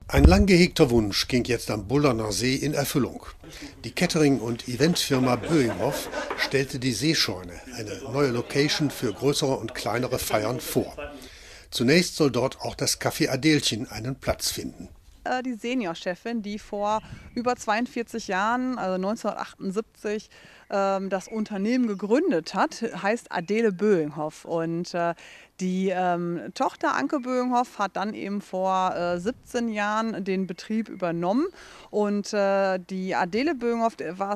Ein lang gehegter Wunsch ging jetzt am Bullerner See in Erfüllung. Die Catering- und Eventfirma Böinghoff stellte die Seescheune, eine neue Location für größere und kleinere Feiern, vor. Zunächst soll dort auch das Café Adelchen einen Platz finden. Die Seniorchefin, die vor über 42 Jahren, also 1978, das Unternehmen gegründet hat, heißt Adele Böinghoff. Und die Tochter Anke Böinghoff hat dann eben vor 17 Jahren den Betrieb übernommen. Und die Adele Böinghoff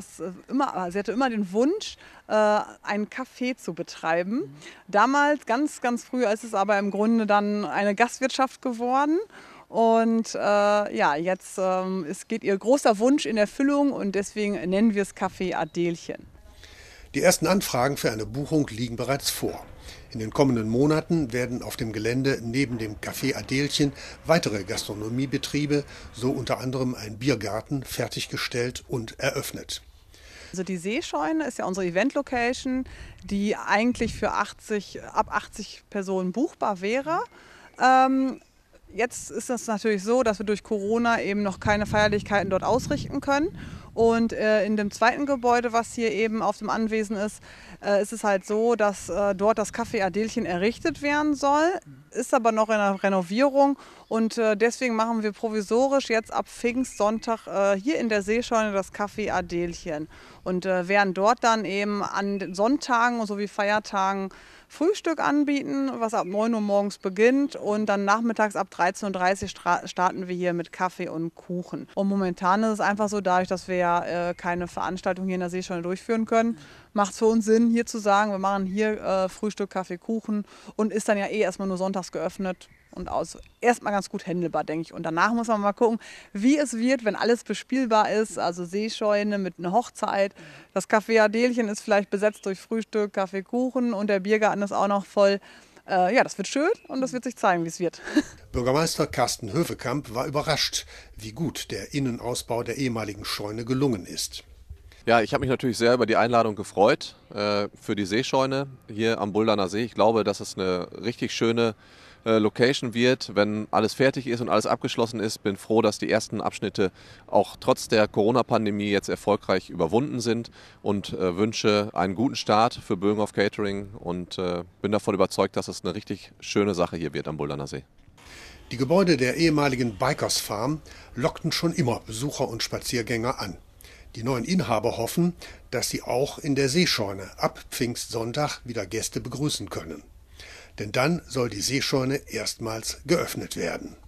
sie hatte immer den Wunsch, ein Café zu betreiben. Damals, ganz, ganz früh, ist es aber im Grunde dann eine Gastwirtschaft geworden. Und jetzt geht ihr großer Wunsch in Erfüllung und deswegen nennen wir es Café Adelchen. Die ersten Anfragen für eine Buchung liegen bereits vor. In den kommenden Monaten werden auf dem Gelände neben dem Café Adelchen weitere Gastronomiebetriebe, so unter anderem ein Biergarten, fertiggestellt und eröffnet. Also die Seescheune ist ja unsere Event-Location, die eigentlich für ab 80 Personen buchbar wäre. Jetzt ist es natürlich so, dass wir durch Corona eben noch keine Feierlichkeiten dort ausrichten können. Und in dem zweiten Gebäude, was hier eben auf dem Anwesen ist, ist es halt so, dass dort das Café Adelchen errichtet werden soll, ist aber noch in der Renovierung. Und deswegen machen wir provisorisch jetzt ab Pfingstsonntag hier in der Seescheune das Café Adelchen. Und werden dort dann eben an den Sonntagen sowie Feiertagen Frühstück anbieten, was ab 9 Uhr morgens beginnt, und dann nachmittags ab 13:30 Uhr starten wir hier mit Kaffee und Kuchen. Und momentan ist es einfach so, dadurch, dass wir ja keine Veranstaltung hier in der Seescheune durchführen können, macht es für uns Sinn, hier zu sagen, wir machen hier Frühstück, Kaffee, Kuchen, und ist dann ja erstmal nur sonntags geöffnet. Und erstmal ganz gut händelbar, denke ich. Und danach muss man mal gucken, wie es wird, wenn alles bespielbar ist. Also Seescheune mit einer Hochzeit. Das Café Adelchen ist vielleicht besetzt durch Frühstück, Kaffee, Kuchen, und der Biergarten ist auch noch voll. Das wird schön und das wird sich zeigen, wie es wird. Bürgermeister Carsten Höfekamp war überrascht, wie gut der Innenausbau der ehemaligen Scheune gelungen ist. Ja, ich habe mich natürlich sehr über die Einladung gefreut für die Seescheune hier am Buldaner See. Ich glaube, dass es eine richtig schöne Location wird, wenn alles fertig ist und alles abgeschlossen ist. Bin froh, dass die ersten Abschnitte auch trotz der Corona-Pandemie jetzt erfolgreich überwunden sind, und wünsche einen guten Start für Böinghoff Catering und bin davon überzeugt, dass es eine richtig schöne Sache hier wird am Buldaner See. Die Gebäude der ehemaligen Bikers Farm lockten schon immer Besucher und Spaziergänger an. Die neuen Inhaber hoffen, dass sie auch in der Seescheune ab Pfingstsonntag wieder Gäste begrüßen können. Denn dann soll die Seescheune erstmals geöffnet werden.